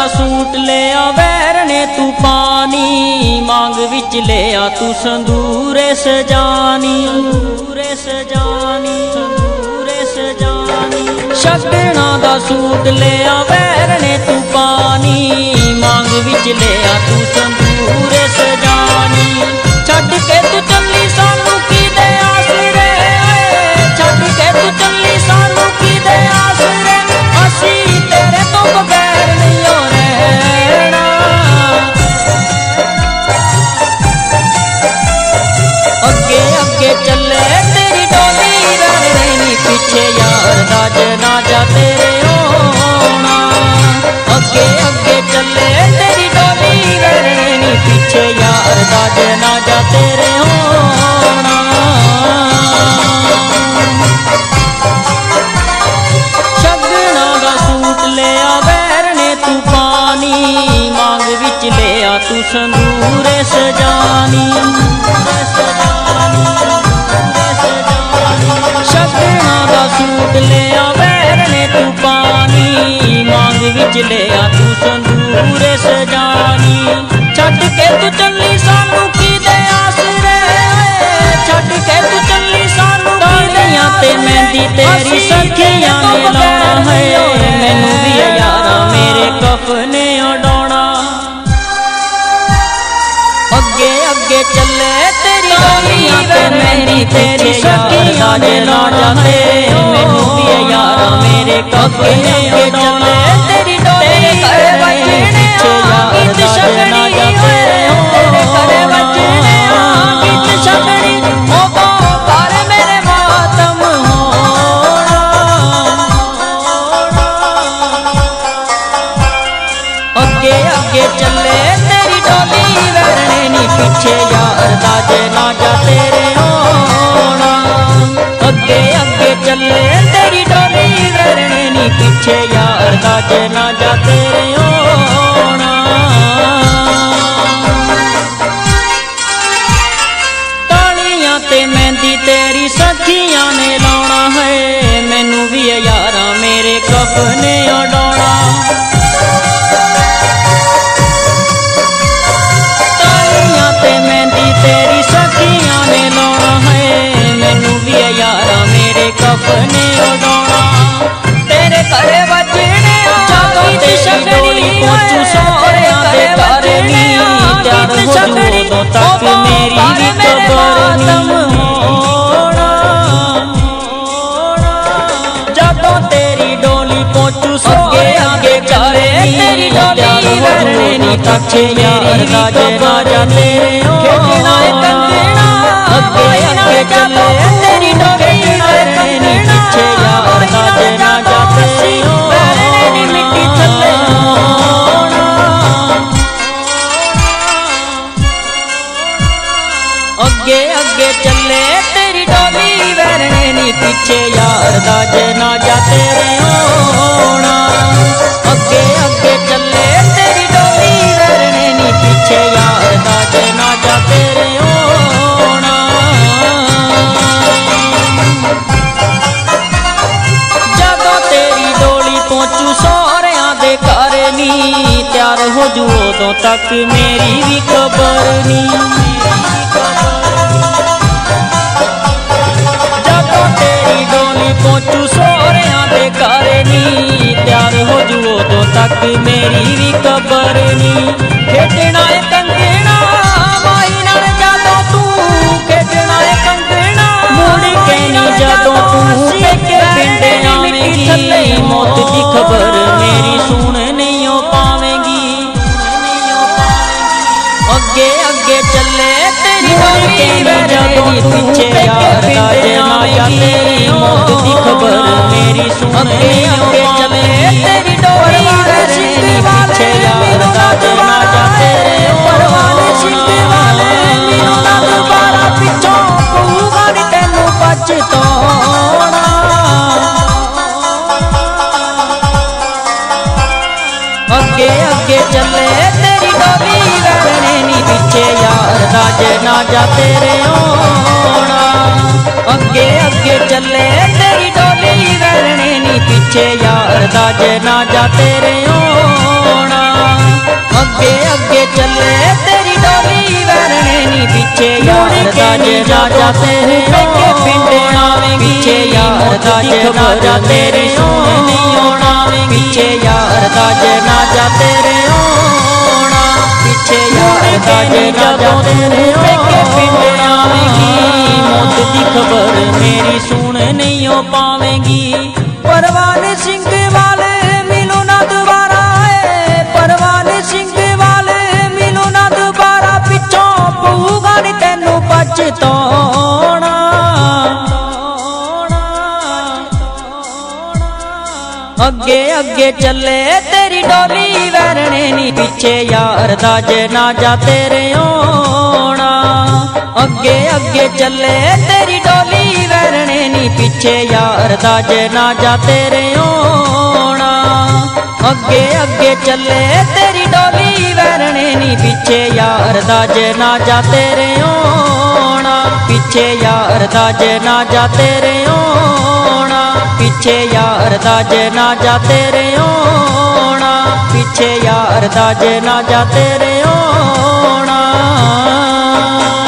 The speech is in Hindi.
सूट ले आ वैरने तू पानी, मांग विच ले आ तू संदूरे सजानी, संदूरे सजानी, संदूरे सजानी। शगना दा सूट ले आ वैरने तू पानी, मांग विच ले आ तू संदूरे सजानी। छड्ड के तू चली सानू की दे आसरे, छड्ड के तू चली सानू की दे आसरे, असी तेरे तो बगैर नहीं हो रहना। अगे अगे चले तेरी डोली वैरनी, पीछे यार दा जनाजा तेरे होना। अगे अगे चले तेरी डोली वैरनी, पीछे यार दा जनाजा तेरे होना। शगना दा सूट ले आ वैरने तू पानी, मांग विच ले आ तू संदूरे सजानी, शगना दा सूट ले आ वैरने तू पानी, मांग विच ले आ तू संदूरे सजानी। छड्ड के तू चली सानू की दे आसरे, छड्ड के तू चली सानू तालियां ते मेहंदी तेरी सखियां ने लाना है, मैनू भी यारा मेरे कफने उड़ाना। अगे अगे चले तेरी तालियां ते मेहंदी तेरी सखियां ने लाना है, मैनू भी यारा मेरे कफने उड़ाना। तेरी डोली करे बजने गीत शगनी तेरे करे बजने गीत शगनी, ओ बार मेरे मातम होना। अगे अगे चले तेरी डोली वैरनी, पीछे यार दा जनाजा तेरे होना। अगे अगे चले तेरी डोली वैरनी, पीछे यार दा जनाजा तेरे होना। तालियां ते मेहंदी तेरी सखियां ने लाना है, मैनू भी यारा मेरे कफने उड़ाना। तालियां ते मेहंदी तेरी सखियां ने लाना है, मैनू भी यारा मेरे कफने उड़ाना। तेरे घरे बजने गीत शगनी पहुंचू सोहरियां दे घर नी, त्यार हो जू उदों तक मेरी भी खबर होना। जदों तेरी डोली पहुंचू सोहरियां दे घर नी, त्यार हो जू उदों तक मेरी भी खबर तेरे होना। अगे अगे चले तेरी डोली वैरनी, पीछे यार दा जनाजा तेरे वैरनी, मिट्टी थल्ले होना। अगे अगे चले तेरी डोली वैरनी, पीछे यार दा जनाजा तेरे होना। अगे अगे चले तेरी डोली वैरनी, पीछे यार दा जनाजा तेरे होना। जदों तेरी डोली पहुंचू सोहरियां दे घर नी, त्यार हो जू उदों तक मेरी भी खबर नी। जदों तेरी डोली पहुंचू सोहरियां दे घर नी, त्यार हो जू उदों तक मेरी भी खबर नी। खेडना है कंगना माई नाल जदों तू, खेडना है कंगना मुड़ के नी जदों तू पेके पिंड आवेंगी, मौत दी खबर मेरी सुन नहीं हो पावेंगी। अगे अगे चले तेरी डोली वैरनी, पीछे यार दा जनाजा तेरी, मौत दी खबर मेरी सुन नहीं हो पावेंगी। तेरी डोली वैरनी, पीछे यार दा जनाजा तेरे परवाने सिंध वाले मीना दोबारा पिछों पऊगा नी तैनू पछताउणा। अगे अगे चले तेरी डोली वैरनी, पीछे यार दा जनाजा तेरे होना। अगे अगे चले तेरी डोली वैरनी, पीछे यार दा जनाजा तेरे होना। अगे अगे चले तेरी डोली वैरने नी पीछे यार दा जनाजा तेरे पेके पिंड आवेंगी पीछे यार दा जनाजा तेरे सोने नहीं आना पीछे यार दा जनाजा तेरे आना पीछे यार दा जनाजा तेरे पेके पिंड आवेंगी मौत दी खबर मेरी सुन नहीं हो पावेंगी परवान सिंह वाले मिलो ना दोबारा परवान सिंह वाले मिलो ना दोबारा पिछों पऊगा नी तैनू पछताना अगे अगे चले तेरी डोली वैरने नी पीछे यार दा जनाजा तेरे आना अगे अगे चले तेरी डोली वैरने नी पीछे यार दा जनाजा तेरे आना अगे अगे चले तेरी डोली वैरने नी पीछे यार दा जनाजा तेरे आना पीछे यार दा जनाजा तेरे आना पीछे यार दा जनाजा तेरे आना पीछे यार दा जनाजा तेरे आना।